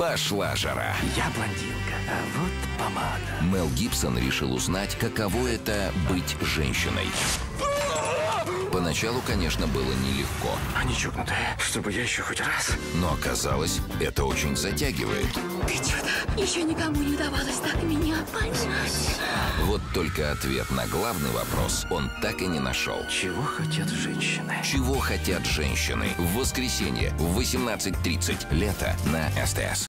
Пошла жара. Я блондинка, а вот помада. Мел Гибсон решил узнать, каково это быть женщиной. Поначалу, конечно, было нелегко. Они чокнутые, чтобы я еще хоть раз. Но оказалось, это очень затягивает. Ты чудо! Еще никому не удавалось так меня понять. Вот только ответ на главный вопрос он так и не нашел. Чего хотят женщины? Чего хотят женщины? В воскресенье в 18:30. Лето на СТС.